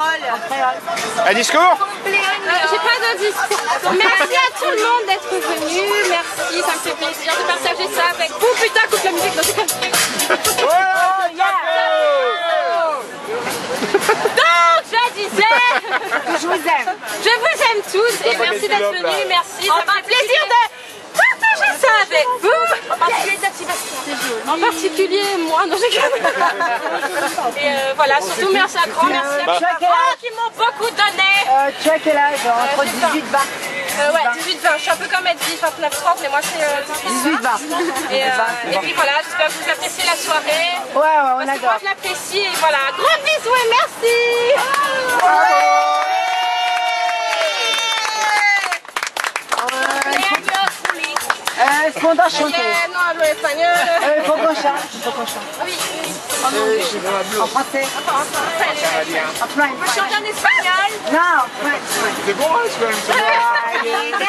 Un discours? J'ai pas de discours. Merci à tout le monde d'être venu. Merci, ça me fait plaisir de partager ça avec vous. Putain, coupe la musique dans ce cas. Donc, je disais, je vous aime. Je vous aime tous et merci d'être venus. Merci, ça me fait plaisir de partager ça avec vous. En particulier moi, non j'ai Et voilà, surtout merci à grand, merci à qui m'ont beaucoup donné. Tu as quel âge? Entre 18 et 20? Ouais, 18-20, je suis un peu comme Eddy, 29-30, mais moi c'est 18-20. Et puis voilà, j'espère que vous appréciez la soirée. Ouais, on adore. Moi je l'apprécie et voilà, gros bisous et merci. Est-ce qu'on doit chanter? Non, hablo espagnol. Il faut qu'on chante. Oui. En français? En French. On peut chanter en espagnol? Non, en French. C'est bon, hein, c'est quand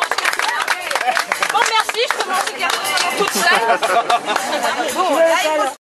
Bon, merci, je peux manger toute seule. Bon,